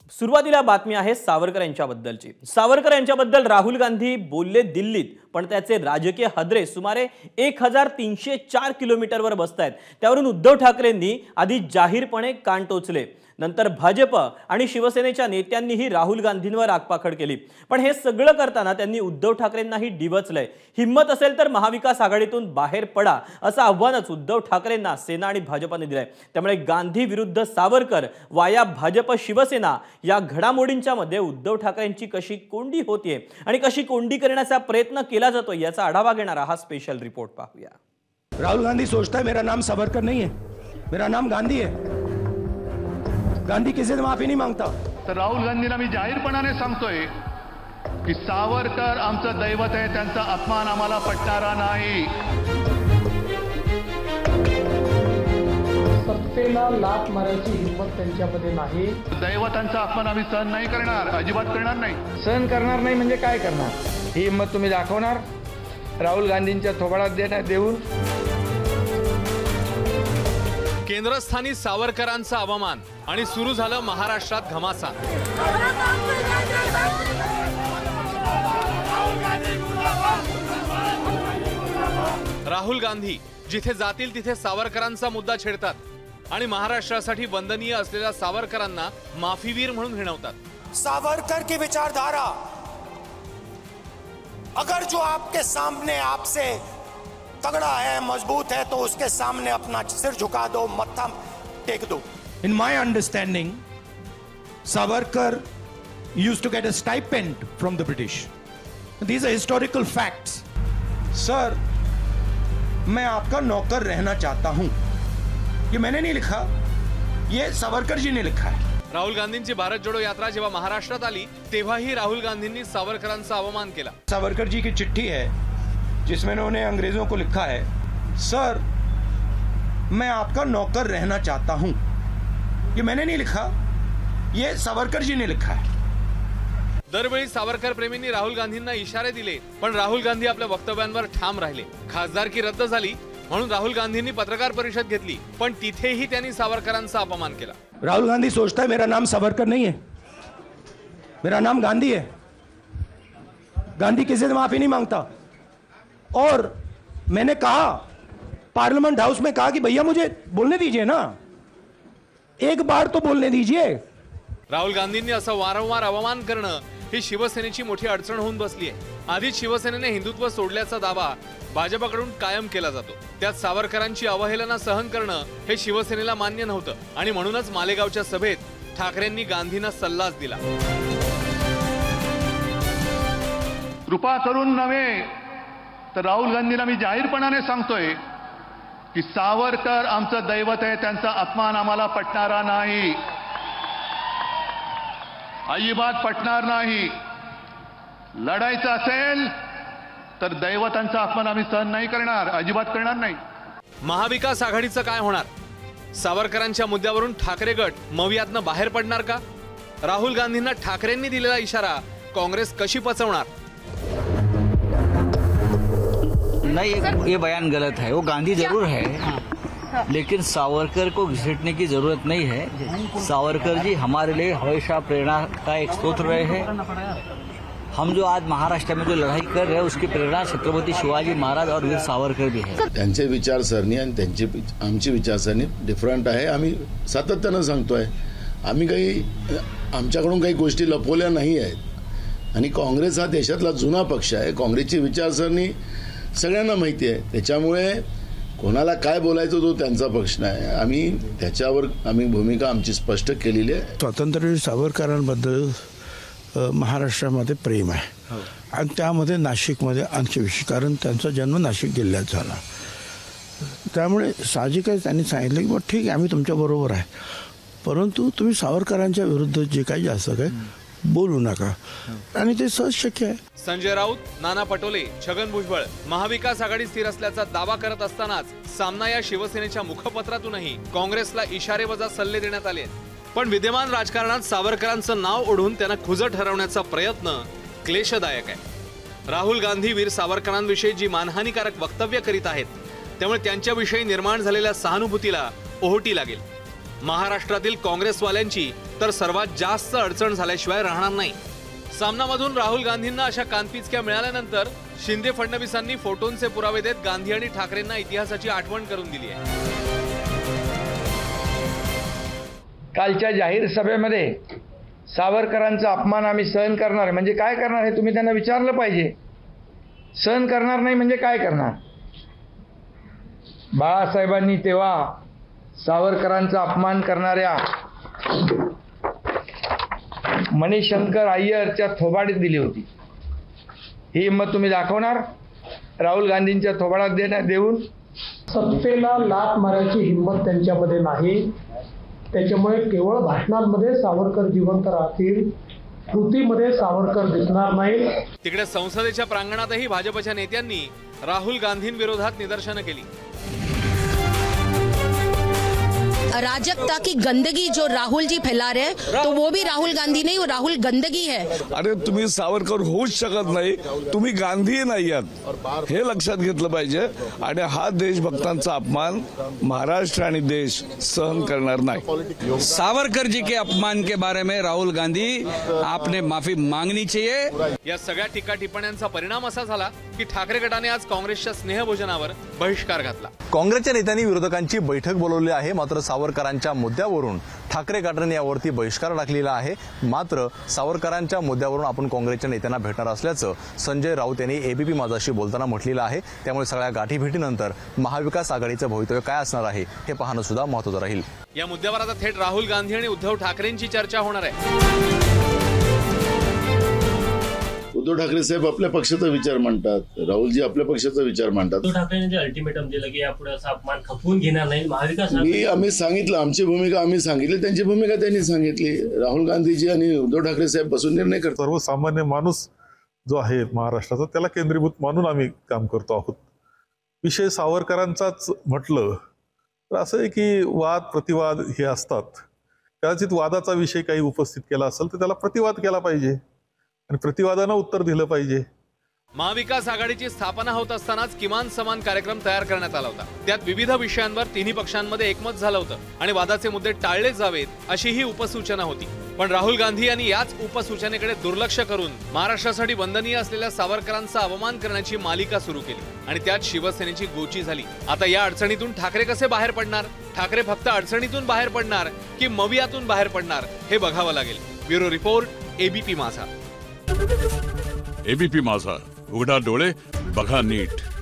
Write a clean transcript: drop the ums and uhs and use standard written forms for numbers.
सुरुवातीला बातमी आहे सावरकर यांच्याबद्दलची। सावरकर यांच्याबद्दल राहुल गांधी बोलले दिल्लीत, पण त्याचे राजकीय हदरे सुमारे 1304 किलोमीटरवर बसतायत। त्यावरून उद्धव ठाकरेंनी आधी जाहीरपणे कान टोचले, नंतर भाजप आणि शिवसेनेच्या नेत्यांनीही राहुल गांधींवर आगपाखड केली। पण हे सगळं करताना त्यांनी उद्धव ठाकरेंनाही डिवचलंय। हिम्मत असेल तर महाविकास आघाडीतून बाहेर पडा असं आव्हानच उद्धव ठाकरेंना सेना आणि भाजपने दिलंय। त्यामुळे गांधी विरुद्ध सावरकर वाया भाजप शिवसेना या घडामोडींच्या मध्ये उद्धव ठाकरेंची कशी कोंडी होतीये आणि कशी कोंडी करण्याचा प्रयत्न केला जातोय याचा आढावा घेणारा हा स्पेशल रिपोर्ट पाहूया। राहुल गांधी सोचता है मेरा नाम सावरकर नहीं है, मेरा नाम गांधी है। गांधी किसी से माफी नहीं मांगता। तर राहुल गांधींना मी जाहीरपणाने सांगतोय की सावरकर आमचं दैवत आहे, त्यांचा अपमान आम्हाला पटणारा नाही। सत्तेला लाथ मारायची हिंमत त्यांच्यामध्ये नाही। दैवतांचा अपमान आम्ही सहन नाही करणार, अजिबात करणार नाही। सहन करणार नाही म्हणजे काय करणार? ही हिंमत तुम्ही दाखवणार राहुल गांधींच्या थोबाडात देऊन? केंद्रस्थानी सावरकरांचा अवमान आणि सुरू झालं महाराष्ट्रात घमासान। राहुल गांधी जिथे जातील तिथे सावरकरांचा मुद्दा छेडतात आणि महाराष्ट्रासाठी वंदनीय असलेल्या सावरकरांना माफीवीर म्हणून हिणवतात। सावरकर की विचारधारा अगर जो आपके सामने आपसे तगड़ा है, मजबूत है, तो उसके सामने अपना सिर झुका दो, मत्था टेक दो। In my understanding, Savarkar used to get a stipend from the British. These are historical facts. Sir, मैं आपका नौकर रहना चाहता हूं। ये मैंने नहीं लिखा, ये सावरकर जी ने लिखा है। राहुल गांधींची भारत जोडो यात्रा जेव्हा महाराष्ट्रात आली तेव्हाही राहुल गांधींनी सावरकरांचा अवमान केला। सावरकर जी की चिट्ठी है जिसमें उन्होंने अंग्रेजों को लिखा है, सर मैं आपका नौकर रहना चाहता हूं। ये मैंने नहीं लिखा, ये सावरकर जी ने लिखा है। दरवेळी सावरकर प्रेमींनी राहुल गांधींना इशारे दिले, पण राहुल गांधी आपल्या वक्तव्यांवर ठाम राहिले। खासदारकी रद्द झाली म्हणून राहुल गांधींनी पत्रकार परिषद घेतली, पण तिथेही त्यांनी सावरकरांचा अपमान केला। राहुल गांधी सोचता है मेरा नाम सावरकर नहीं है, मेरा नाम गांधी है। गांधी किसी से माफी नहीं मांगता। और मैंने कहा पार्लियामेंट हाउस में कहा कि भैया मुझे बोलने दीजिए ना, एक बार तो बोलने दीजिए। राहुल गांधींनी असं वारंवार अवमान करणं ही शिवसेनेची मोठी अडचण होऊन बसली आहे। आधीच शिवसेनेने हिंदुत्व सोडल्याचा दावा भाजपकडून कायम केला जातो। त्यात सावरकरांची अवहेलना सहन करणं हे शिवसेनेला मान्य नव्हतं आणि म्हणूनच मालेगावच्या सभेत ठाकरेंनी गांधींना सल्लाच दिला। कृपा करून नव्हे तर राहुल गांधींना मी जाहीरपणाने सांगतोय की सावरकर आमचं दैवत आहे, त्यांचा अपमान आम्हाला पटणारा नाही, अजिबात पटणार नाही। लढायचं असेल तर दैवतांचा अपमान आम्ही सहन नाही करणार, अजिबात करणार नाही। महाविकास आघाडीचं काय होणार? सावरकरांच्या मुद्द्यावरून ठाकरे गट मवियातनं बाहेर पडणार का? राहुल गांधींना ठाकरेंनी दिलेला इशारा काँग्रेस कशी पचवणार? नहीं, ये बयान गलत है। वो गांधी जरूर है, लेकिन सावरकर को घसीटने की जरूरत नहीं है। सावरकर जी हमारे लिए हमेशा प्रेरणा का एक स्रोत रहे हैं। हम जो आज महाराष्ट्र में जो लड़ाई कर रहे हैं उसकी प्रेरणा छत्रपति शिवाजी महाराज और वीर सावरकर भी है। त्यांचे विचारसरणी आणि त्यांची आमची विचारसरणी डिफरंट आहे। आम्ही सातत्यानं सांगतोय, आम्ही काही आमच्याकडून काही गोष्टी लपवल्या नाही आहेत आणि काँग्रेस हा देशातला जुना पक्ष आहे। काँग्रेसची विचारसरणी सगळ्यांना माहिती आहे, त्याच्यामुळे कोणाला काय बोलायचं तो त्यांचा प्रश्न आहे। आम्ही त्याच्यावर भूमिका आमची स्पष्ट केलेली आहे। स्वातंत्र्यवीर सावरकरांबद्दल महाराष्ट्रामध्ये प्रेम आहे आणि त्यामध्ये नाशिकमध्ये आणखी विशेष, कारण त्यांचा जन्म नाशिक जिल्ह्यात झाला। त्यामुळे साहजिकच त्यांनी सांगितलं की ठीक आहे, आम्ही तुमच्याबरोबर आहे, परंतु तुम्ही सावरकरांच्या विरुद्ध जे काही असं काय बोलू नका, आणि ते सहज शक्य आहे। संजय राऊत, नाना पटोले, छगन भुजबळ महाविकास आघाडी स्थिर असल्याचा दावा करत असतानाच सामना या शिवसेनेच्या मुखपत्रातूनही काँग्रेसला इशारेवजा सल्ले देण्यात आले। पण विद्यमान राजकारणात सावरकरांचं नाव ओढून त्यांना खुजं ठरवण्याचा प्रयत्न क्लेशदायक आहे। राहुल गांधी वीर सावरकरांविषयी जी मानहानिकारक वक्तव्य करीत आहेत त्यामुळे त्यांच्याविषयी निर्माण झालेल्या सहानुभूतीला ओहोटी लागेल। महाराष्ट्रातील काँग्रेसवाल्यांची तर सर्वात जास्त अडचण झाल्याशिवाय राहणार नाही। सामनामधून राहुल गांधींना अशा कानपिचक्या मिळाल्यानंतर शिंदे फडणवीसांनी फोटोंचे पुरावे देत गांधी आणि ठाकरेंना इतिहासाची आठवण करून दिली आहे। कालच्या जाहीर सभेमध्ये सावरकरांचा अपमान आम्ही सहन करणार म्हणजे काय करणार हे तुम्ही त्यांना विचारलं पाहिजे। सहन करणार नाही म्हणजे काय करणार? बाळासाहेबांनी तेव्हा सावरकरांचा अपमान करणाऱ्या मणिशंकर अय्यरच्या थोबाडीत दिली होती। ही हिंमत तुम्ही दाखवणार राहुल गांधींच्या थोबाडात देऊन? सत्तेला लाथ मारायची हिंमत त्यांच्यामध्ये नाही। त्याच्यामुळे केवळ भाषणांमध्ये सावरकर जिवंत राहतील, कृतीमध्ये सावरकर दिसणार नाही। तिकडे संसदेच्या प्रांगणातही भाजपच्या नेत्यांनी राहुल गांधींविरोधात निदर्शनं केली। अराजकता की गंदगी जो राहुल जी फैला रहे हैं, तो वो भी राहुल गांधी नहीं, वो राहुल गंदगी है। अरे तुम्ही सावरकर होऊच शकत नाही, तुम्ही गांधी नाही आहात हे लक्षात घेतलं पाहिजे। आणि हा देशभक्तांचा अपमान महाराष्ट्र आणि देश सहन करणार नाही। सावरकर जी के अपमान के बारे में राहुल गांधी आपने माफी मांगनी चाहिए। या सगळ्या टीका टिप्पण्यांचा परिणाम असा झाला की ठाकरे गटाने आज काँग्रेसच्या स्नेहभोजनावर बहिष्कार घातला। काँग्रेसच्या नेत्यांनी विरोधकांची बैठक बोलवली आहे, मात्र सावरकरांच्या मुद्द्यावरून ठाकरे गटाने यावरती बहिष्कार टाकलेला आहे। मात्र सावरकरांच्या मुद्द्यावरून आपण काँग्रेसच्या नेत्यांना भेटणार असल्याचं संजय राऊत यांनी एबीपी माझाशी बोलताना म्हटलेलं आहे। त्यामुळे सगळ्या गाठीभेटीनंतर महाविकास आघाडीचं भवितव्य काय असणार आहे हे पाहणं सुद्धा महत्त्वाचं राहील। या मुद्द्यावर आता थेट राहुल गांधी आणि उद्धव ठाकरेंची चर्चा होणार आहे। उद्धव ठाकरे साहेब आपल्या पक्षाचा विचार मांडतात, राहुलजी आपल्या पक्षाचा विचार मांडतात। उद्धव ठाकरेंनी जे अल्टिमेटम दिलं की यापुढे असा अपमान खपवून घेणार नाही, महाविकास आम्ही सांगितलं, आमची भूमिका आम्ही सांगितली, त्यांची भूमिका त्यांनी सांगितली। राहुल गांधीजी आणि उद्धव ठाकरे साहेब बसून निर्णय करतात। सर्वसामान्य माणूस जो आहे महाराष्ट्राचा त्याला केंद्रीभूत मानून आम्ही काम करतो आहोत। विषय सावरकरांचाच म्हटलं तर असं आहे की वाद प्रतिवाद हे असतात। कदाचित वादाचा विषय काही उपस्थित केला असेल तर त्याला प्रतिवाद केला पाहिजे आणि प्रतिवादानं उत्तर दिलं पाहिजे। महाविकास आघाडीची स्थापना होत असतानाच किमान समान कार्यक्रम तयार करण्यात आला होता। त्यात विविध विषयांवर तिन्ही पक्षांमध्ये एकमत झालं होतं आणि वादाचे मुद्दे टाळले जावेत अशी ही उपसूचना होती। पण राहुल गांधी यांनी याच उपसूचनेकडे दुर्लक्ष करून महाराष्ट्रासाठी वंदनीय असलेल्या सावरकरांचा अवमान करण्याची मालिका सुरू केली आणि त्यात शिवसेनेची गोची झाली। आता या अडचणीतून ठाकरे कसे बाहेर पडणार? ठाकरे फक्त अडचणीतून बाहेर पडणार की मवियातून बाहेर पडणार हे बघावं लागेल। Bureau report, ABP Majha. ABP Majha, उघडा डोळे बघा नीट।